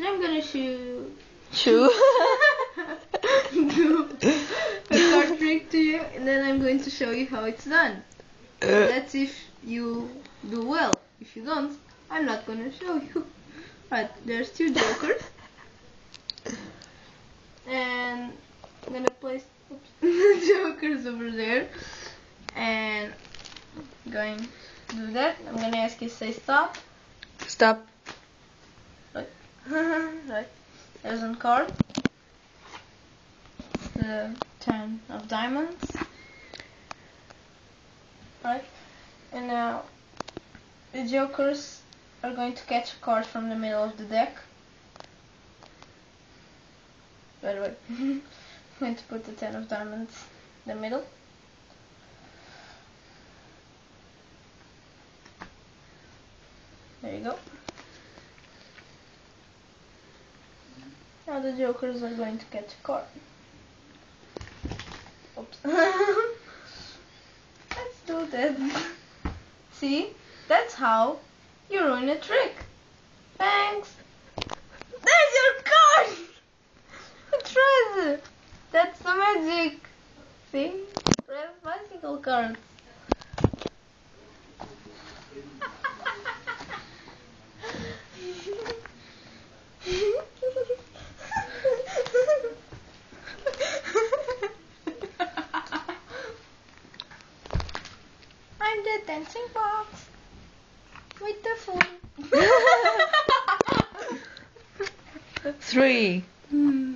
I'm gonna show Chew. do a card trick to you, and then I'm going to show you how it's done. That's if you do well. If you don't, I'm not gonna show you. Right, there's 2 jokers. And I'm gonna place the jokers over there. And going to do that. I'm gonna ask you to say stop. Stop. Right. Right. There's one card. The 10 of diamonds. Right. And now the jokers are going to catch a card from the middle of the deck. By the way, I'm going to put the 10 of diamonds in the middle. There you go. Now the jokers are going to catch a card. Oops. Let's do that. See? That's how you ruin a trick. Thanks. There's your card! A treasure! That's the magic. See? Red bicycle cards. I'm the dancing box with the food. 3.